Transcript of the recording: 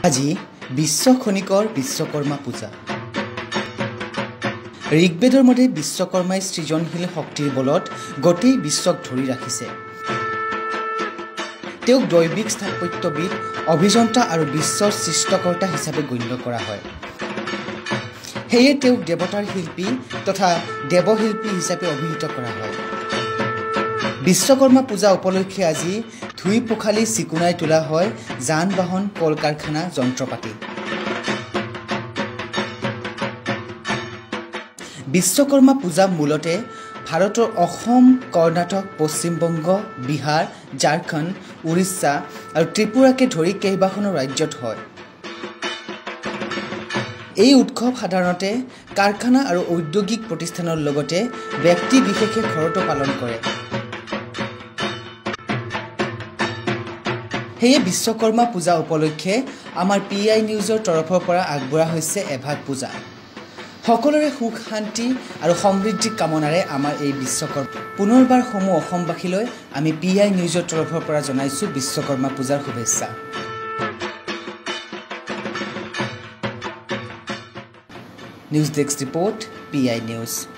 আজি বিশ্ব খনিকৰ বিশ্বকৰ্মা পূজা। ঋগ্বেদৰ মতে বিশ্বকৰ্মাই সৃজনশীল শক্তিৰ বলত গোটেই বিশ্বক ধৰি ৰাখিছে। তেওঁক দৈবিক স্থাপত্যবিদ, অভিযন্তা আৰু বিশ্বৰ সৃষ্টিকৰ্তা হিচাপে গণ্য কৰা হয়। সেয়ে তেওঁক দেৱতাৰ শিল্পী তথা দেৱশিল্পী হিচাপে অভিহিত কৰা হয়। বিশ্বকৰ্মা পূজা উপলক্ষে আজি ধুই পখালি চিকুণাই তোলা হয় যান বাহন, কল কাৰখানা, যন্ত্ৰপাতি। বিশ্বকৰ্মা পূজা মূলতে ভাৰতৰ অসম, কৰ্ণাটক, পশ্চিমবংগ, বিহাৰ, ঝাৰখণ্ড, উৰিষ্যা আৰু ত্ৰিপুৰাকে ধৰি কেইবাখনো ৰাজ্যত হয়। এই উৎসৱ সাধাৰণতে কাৰখানা আৰু ঔদ্যোগিক প্ৰতিষ্ঠানৰ লগতে ব্যক্তি বিশেষে ঘৰতো পালন কৰে। সেয়ে বিশ্বকৰ্মা পূজা উপলক্ষে আমাৰ PI নিউজৰ তৰফৰ পৰা আগবঢ়া হৈছে এভাগ পূজা। সকলোৰে সুখ শান্তি আৰু সমৃদ্ধি কামনাৰে আমাৰ এই বিশ্বকৰ্মা পুনৰবাৰ সমূহ অসমবাসীলৈ আমি PI নিউজৰ তৰফৰ পৰা জনাইছো বিশ্বকৰ্মা পূজাৰ শুভেচ্ছা। News desk report, PI news.